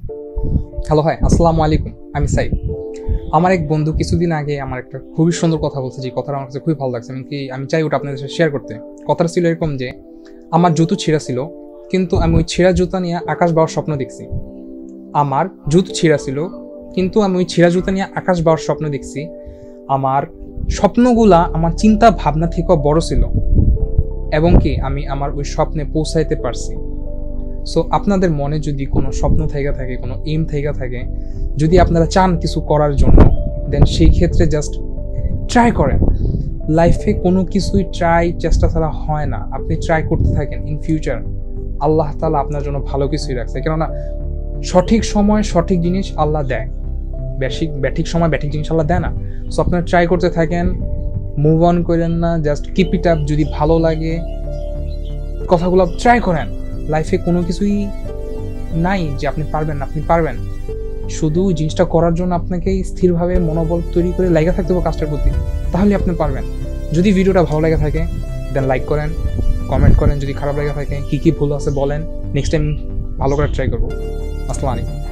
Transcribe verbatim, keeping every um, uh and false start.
Hello, high, আসসালামু আলাইকুম। আমি সাইদ। আমার এক বন্ধু কিছুদিন আগে আমার একটা খুবই সুন্দর কথা বলছে, যে কথাটা আমার কাছে খুবই ভালো লাগছে। এমনকি আমি চাই ওটা আপনাদের সাথে শেয়ার করতে। কথাটা ছিল এরকম যে, আমার জুতো ছিঁড়া ছিল, কিন্তু আমি ওই ছিঁড়া জুতা নিয়ে আকাশ পাওয়ার স্বপ্ন দেখছি। আমার জুতো ছিঁড়া ছিল, কিন্তু আমি ওই ছিঁড়া জুতা নিয়ে আকাশ পাওয়ার স্বপ্ন দেখছি। আমার স্বপ্নগুলা আমার চিন্তা ভাবনা থেকেও বড় ছিল, এবং কি আমি আমার ওই স্বপ্নে পৌঁছাইতে পারছি। সো আপনাদের মনে যদি কোনো স্বপ্ন থেকে থাকে, কোনো এম থেকে থাকে, যদি আপনারা চান কিছু করার জন্য, দেন সেই ক্ষেত্রে জাস্ট ট্রাই করেন। লাইফে কোনো কিছুই ট্রাই চেষ্টা ছাড়া হয় না। আপনি ট্রাই করতে থাকেন, ইন ফিউচার আল্লাহ তাআলা আপনার জন্য ভালো কিছুই রাখছে। কেননা সঠিক সময় সঠিক জিনিস আল্লাহ দেয়, বেশি ব্যাঠিক সময় ব্যাঠিক জিনিস আল্লাহ দেয় না। সো আপনারা ট্রাই করতে থাকেন, মুভ অন করেন না, জাস্ট কিপ ইট আপ। যদি ভালো লাগে কথাগুলো ট্রাই করেন। লাইফে কোনো কিছুই নাই যে আপনি পারবেন না, আপনি পারবেন। শুধু জিনিসটা করার জন্য আপনাকে স্থিরভাবে মনোবল তৈরি করে লাগা থাকতে হবে কাজটার প্রতি, তাহলে আপনি পারবেন। যদি ভিডিওটা ভালো লাগে থাকে দেন লাইক করেন, কমেন্ট করেন। যদি খারাপ লাগে থাকে, কী কী ভুল আছে বলেন, নেক্সট টাইম ভালো করে ট্রাই করবো। আসসালামু আলাইকুম।